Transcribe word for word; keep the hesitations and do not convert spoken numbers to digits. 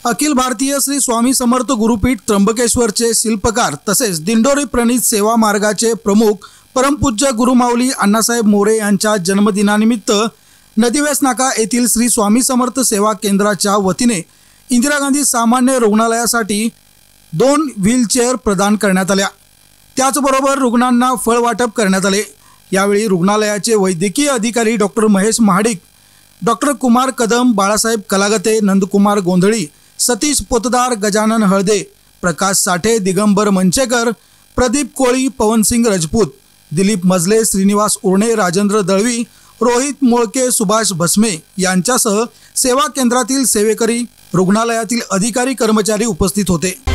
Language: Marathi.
अखिल भारतीय श्री स्वामी समर्थ गुरुपीठ त्र्यंबकेश्वरचे शिल्पकार तसेच दिंडोरी प्रणीत सेवा मार्गाचे प्रमुख परमपूज्य गुरुमाऊली अण्णासाहेब मोरे यांच्या जन्मदिनानिमित्त नदीवेस नाका येथील श्री स्वामी समर्थ सेवा केंद्राच्या वतीने इंदिरा गांधी सामान्य रुग्णालयासाठी दोन व्हीलचेअर प्रदान करण्यात आल्या। त्याचबरोबर रुग्णांना फळ वाटप करण्यात आले। यावेळी रुग्णालयाचे वैद्यकीय अधिकारी डॉक्टर महेश महाडिक, डॉक्टर कुमार कदम, बाळासाहेब कलागते, नंदकुमार गोंधळी, सतीश पोतदार, गजानन हळदे, प्रकाश साठे, दिगंबर मंचेकर, प्रदीप कोळी, पवनसिंग राजपूत, दिलीप मजले, श्रीनिवास उर्णे, राजेंद्र दळवी, रोहित मोळके, सुभाष भस्मे यांच्यासह सेवा केंद्रातील सेवेकरी, रुग्णालयातील अधिकारी कर्मचारी उपस्थित होते।